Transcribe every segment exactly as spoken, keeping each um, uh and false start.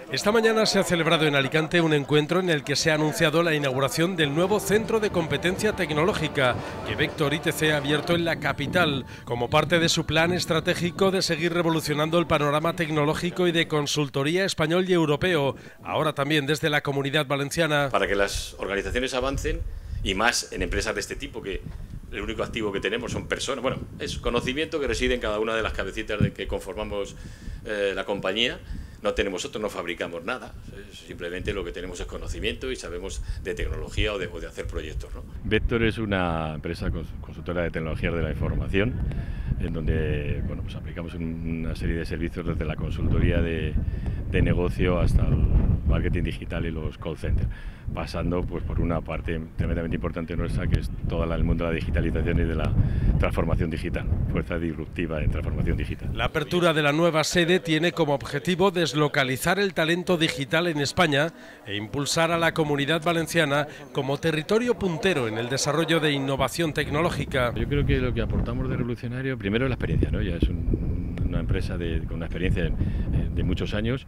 Esta mañana se ha celebrado en Alicante un encuentro en el que se ha anunciado la inauguración del nuevo Centro de Competencia Tecnológica que Vector I T C ha abierto en la capital, como parte de su plan estratégico de seguir revolucionando el panorama tecnológico y de consultoría español y europeo, ahora también desde la Comunidad Valenciana. Para que las organizaciones avancen, y más en empresas de este tipo, que el único activo que tenemos son personas, bueno, es conocimiento que reside en cada una de las cabecitas de que conformamos eh, la compañía. No tenemos nosotros, no fabricamos nada, simplemente lo que tenemos es conocimiento y sabemos de tecnología o de, o de hacer proyectos, ¿no? Vector es una empresa consultora de tecnologías de la información, en donde bueno, pues aplicamos una serie de servicios desde la consultoría de, de negocio hasta el marketing digital y los call centers, pasando pues por una parte tremendamente importante nuestra, que es todo el mundo de la digitalización y de la transformación digital, fuerza disruptiva en transformación digital. La apertura de la nueva sede tiene como objetivo deslocalizar el talento digital en España e impulsar a la Comunidad Valenciana como territorio puntero en el desarrollo de innovación tecnológica. Yo creo que lo que aportamos de revolucionario, primero es la experiencia, ¿no? Ya es un, una empresa de, con una experiencia de, de muchos años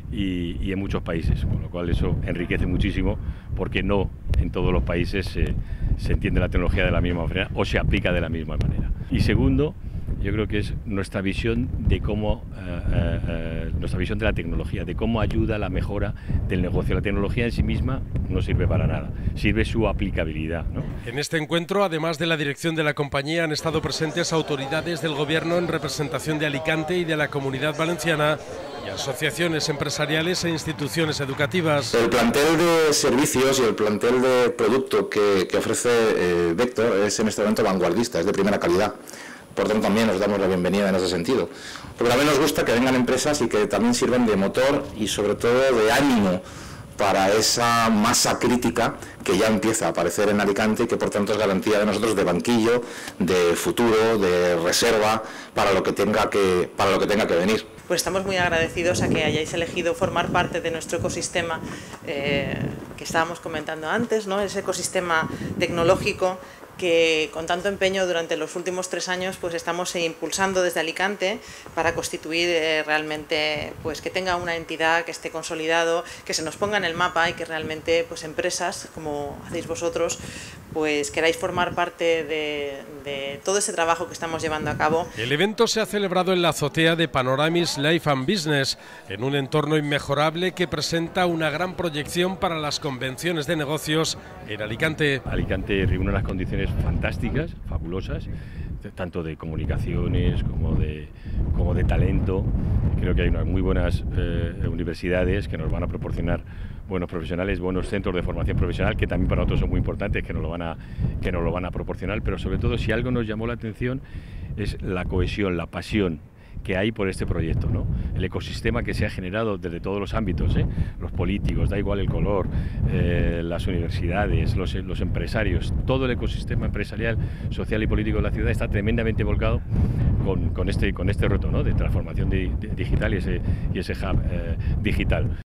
y, y en muchos países, con lo cual eso enriquece muchísimo, porque no en todos los países se, se entiende la tecnología de la misma manera o se aplica de la misma manera. Y segundo, yo creo que es nuestra visión de cómo, eh, eh, nuestra visión de la tecnología, de cómo ayuda a la mejora del negocio. La tecnología en sí misma no sirve para nada, sirve su aplicabilidad, ¿no? En este encuentro, además de la dirección de la compañía, han estado presentes autoridades del Gobierno en representación de Alicante y de la Comunidad Valenciana y asociaciones empresariales e instituciones educativas. El plantel de servicios y el plantel de producto que, que ofrece eh, Vector es en este momento vanguardista, es de primera calidad. Por tanto, también nos damos la bienvenida en ese sentido. Pero también nos gusta que vengan empresas y que también sirvan de motor y sobre todo de ánimo para esa masa crítica que ya empieza a aparecer en Alicante y que por tanto es garantía de nosotros de banquillo, de futuro, de reserva para lo que tenga que, para lo que tenga que venir. Pues estamos muy agradecidos a que hayáis elegido formar parte de nuestro ecosistema eh, que estábamos comentando antes, ¿no? Ese ecosistema tecnológico que con tanto empeño durante los últimos tres años pues estamos impulsando desde Alicante para constituir eh, realmente pues que tenga una entidad, que esté consolidado, que se nos ponga en el mapa y que realmente pues empresas como hacéis vosotros pues queráis formar parte de, de todo ese trabajo que estamos llevando a cabo. El evento se ha celebrado en la azotea de Panoramis Life and Business, en un entorno inmejorable que presenta una gran proyección para las convenciones de negocios en Alicante. Alicante reúne unas condiciones fantásticas, fabulosas, tanto de comunicaciones como de, como de talento. Creo que hay unas muy buenas eh, universidades que nos van a proporcionar buenos profesionales, buenos centros de formación profesional, que también para nosotros son muy importantes, que nos lo van a, que nos lo van a proporcionar, pero sobre todo si algo nos llamó la atención es la cohesión, la pasión que hay por este proyecto, ¿no? El ecosistema que se ha generado desde todos los ámbitos, ¿eh? Los políticos, da igual el color, eh, las universidades, los, los empresarios, todo el ecosistema empresarial, social y político de la ciudad está tremendamente volcado con, con, este, con este reto, ¿no? De transformación de, de digital y ese, y ese hub eh, digital.